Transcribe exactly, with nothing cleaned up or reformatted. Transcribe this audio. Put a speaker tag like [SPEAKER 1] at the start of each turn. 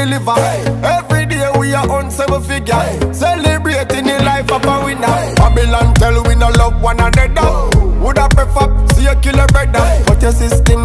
[SPEAKER 1] deliver. Every day we are on seven figure, celebrating the life of a winner. Babylon tell we no love one another. Would I prefer see you kill a brother, but your system